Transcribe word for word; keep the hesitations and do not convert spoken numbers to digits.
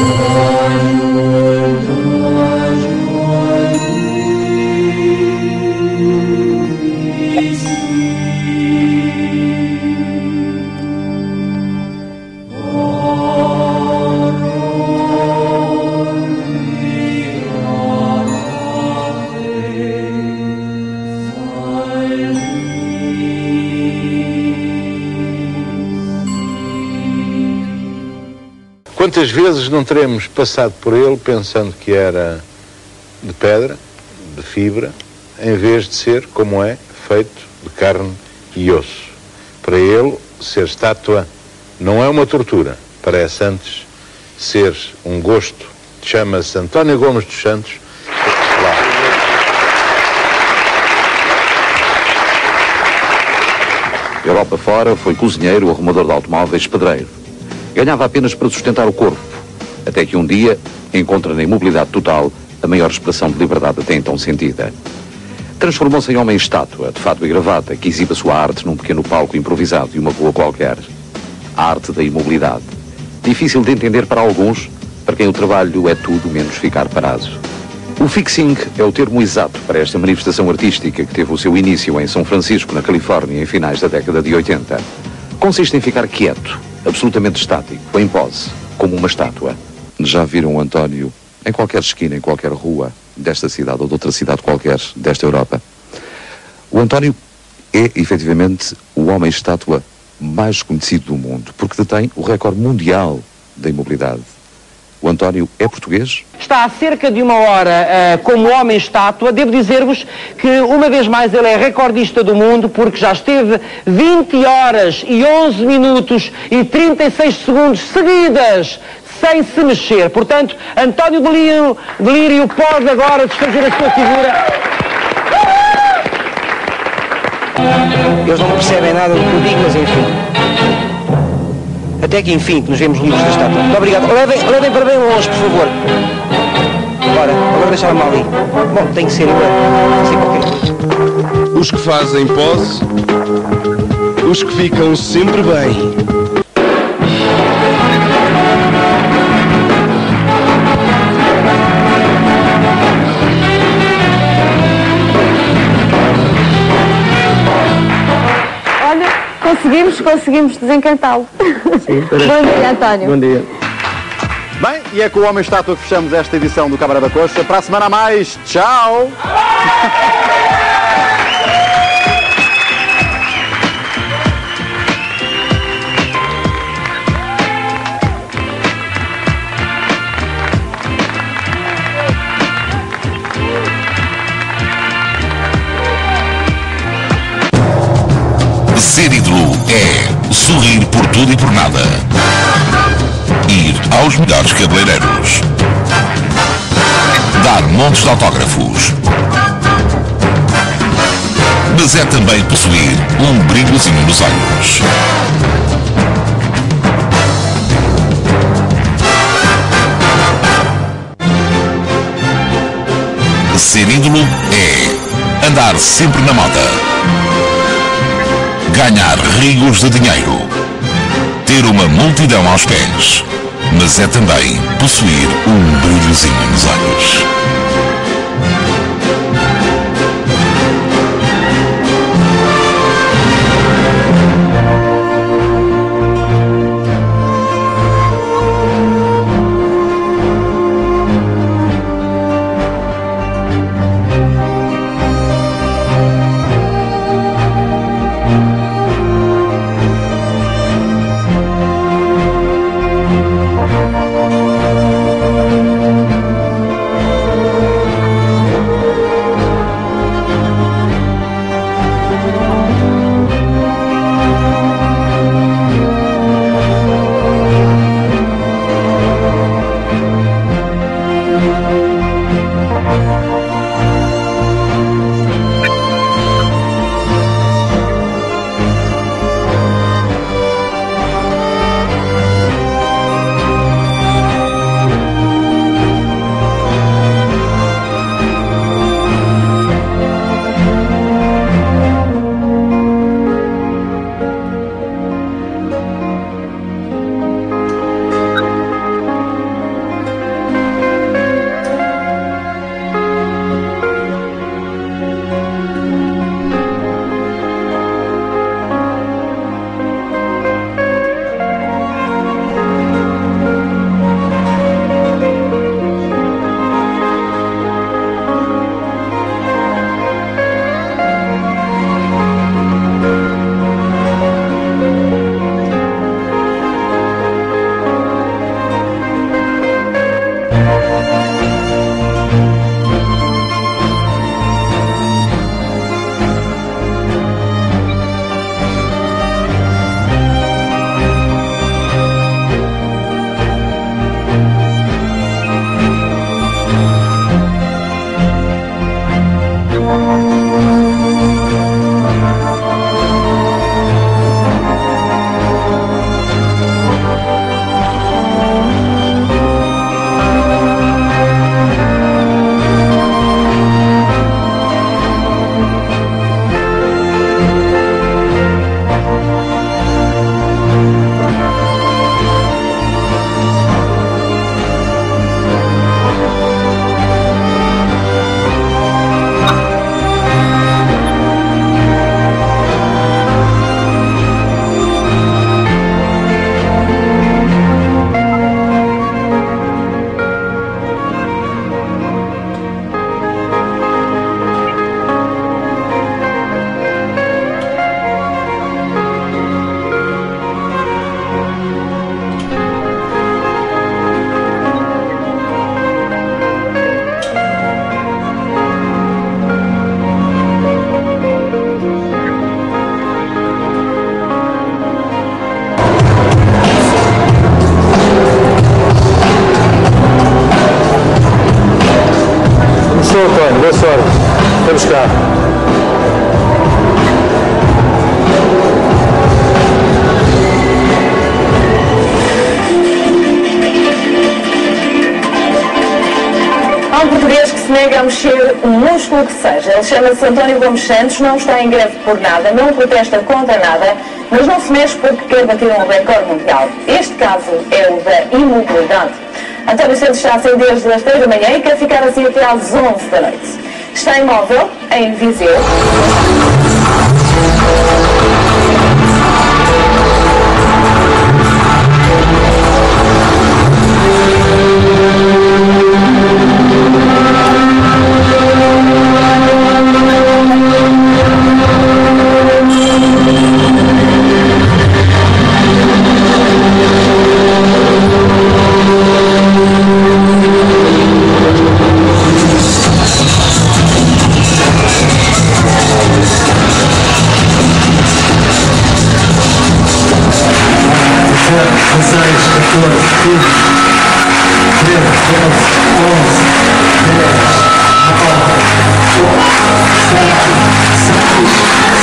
Quantas vezes não teremos passado por ele pensando que era de pedra, de fibra, em vez de ser, como é, feito de carne e osso. Para ele, ser estátua não é uma tortura, parece antes ser um gosto. Chama-se António Gomes dos Santos. Europa fora, foi cozinheiro, arrumador de automóveis, pedreiro. Ganhava apenas para sustentar o corpo, até que um dia encontra na imobilidade total a maior expressão de liberdade até então sentida. Transformou-se em homem-estátua, de fato e gravata, que exibe a sua arte num pequeno palco improvisado de uma rua qualquer. A arte da imobilidade. Difícil de entender para alguns, para quem o trabalho é tudo menos ficar parado. O fixing é o termo exato para esta manifestação artística que teve o seu início em São Francisco, na Califórnia, em finais da década de oitenta. Consiste em ficar quieto, absolutamente estático, em pose, como uma estátua. Já viram o António em qualquer esquina, em qualquer rua desta cidade ou de outra cidade qualquer desta Europa? O António é, efetivamente, o homem-estátua mais conhecido do mundo, porque detém o recorde mundial da imobilidade. O António é português? Está há cerca de uma hora uh, como homem-estátua. Devo dizer-vos que, uma vez mais, ele é recordista do mundo, porque já esteve vinte horas e onze minutos e trinta e seis segundos seguidas sem se mexer. Portanto, António Delírio, Delírio pode agora desfazer a sua figura. Eles não percebem nada do que eu digo, mas enfim. Até que enfim, que nos vemos livres da estátua. Muito obrigado. Levem, levem para bem longe, por favor. Agora, agora deixaram-me ali. Bom, tem que ser eu. Não sei porquê. Os que fazem pose, os que ficam sempre bem. Conseguimos, conseguimos desencantá-lo. Bom dia, António. Bom dia. Bem, e é com o Homem-Estátua que fechamos esta edição do Câmara da Coxa. Para a semana a mais, tchau! Ser ídolo é sorrir por tudo e por nada. Ir aos melhores cabeleireiros. Dar montes de autógrafos. Mas é também possuir um brilhozinho nos olhos. Ser ídolo é andar sempre na moda. Ganhar rios de dinheiro, ter uma multidão aos pés, mas é também possuir um brilhozinho nos olhos. São António, boa sorte. Vamos cá. Há um português que se nega a mexer o músculo que seja. Ele chama-se António Gomes Santos, não está em greve por nada, não protesta contra nada, mas não se mexe porque quer bater um recorde mundial. Este caso é o da imobilidade. António Santos está assim desde as três da manhã e quer ficar assim até às onze da noite. Está imóvel, em Viseu. Thank you.